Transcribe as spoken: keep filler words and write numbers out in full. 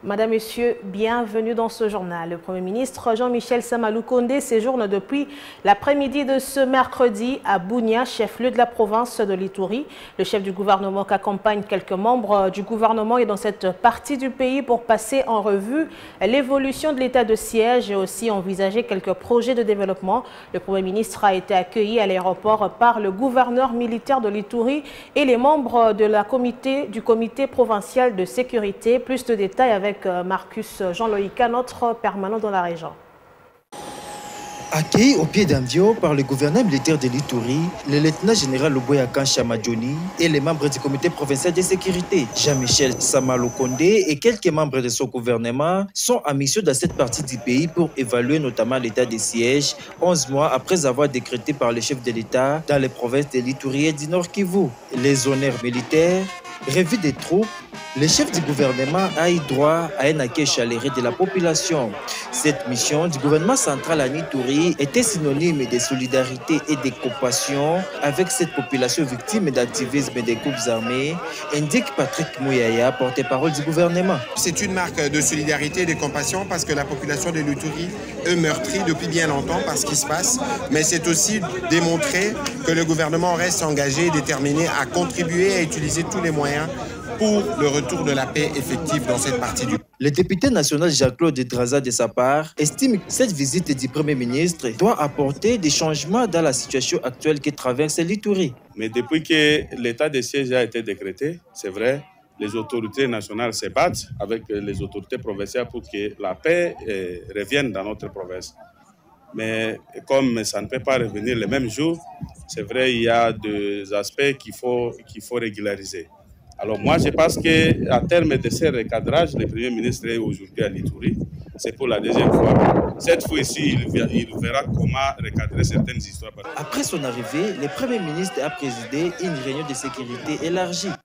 Madame, Monsieur, bienvenue dans ce journal. Le Premier ministre Jean-Michel Sama Lukonde séjourne depuis l'après-midi de ce mercredi à Bunia, chef-lieu de la province de l'Ituri. Le chef du gouvernement accompagne quelques membres du gouvernement et dans cette partie du pays pour passer en revue l'évolution de l'état de siège et aussi envisager quelques projets de développement. Le Premier ministre a été accueilli à l'aéroport par le gouverneur militaire de l'Ituri et les membres de la comité, du comité provincial de sécurité. Plus de détails avec Marcus Jean-Loïka, notre permanent dans la région. Accueilli au pied d'Amdio par le gouverneur militaire de l'Ituri, le lieutenant-général Luboyakan Chamadjoni et les membres du comité provincial de sécurité, Jean-Michel Sama Lukonde et quelques membres de son gouvernement sont en mission dans cette partie du pays pour évaluer notamment l'état des sièges, onze mois après avoir décrété par le chef de l'État dans les provinces de l'Ituri et du Nord Kivu. Les honneurs militaires, revue des troupes, le chef du gouvernement a eu droit à un accueil chaleureux de la population. Cette mission du gouvernement central à Ituri était synonyme de solidarité et de compassion avec cette population victime d'activisme des groupes armés, indique Patrick Mouyaya, porte-parole du gouvernement. C'est une marque de solidarité et de compassion parce que la population de l'Ituri est meurtrie depuis bien longtemps par ce qui se passe, mais c'est aussi démontrer que le gouvernement reste engagé et déterminé à contribuer à utiliser tous les moyens pour le retour de la paix effective dans cette partie du pays. Le député national Jacques-Claude Draza, de sa part, estime que cette visite du Premier ministre doit apporter des changements dans la situation actuelle que traverse l'Ituri. Mais depuis que l'état de siège a été décrété, c'est vrai, les autorités nationales se battent avec les autorités provinciales pour que la paix eh, revienne dans notre province. Mais comme ça ne peut pas revenir le même jour, c'est vrai, il y a des aspects qu'il faut, qu'il faut régulariser. Alors moi, je pense qu'à terme de ce recadrage, le Premier ministre est aujourd'hui à l'Ituri. C'est pour la deuxième fois. Cette fois-ci, il, il verra comment recadrer certaines histoires. Après son arrivée, le Premier ministre a présidé une réunion de sécurité élargie.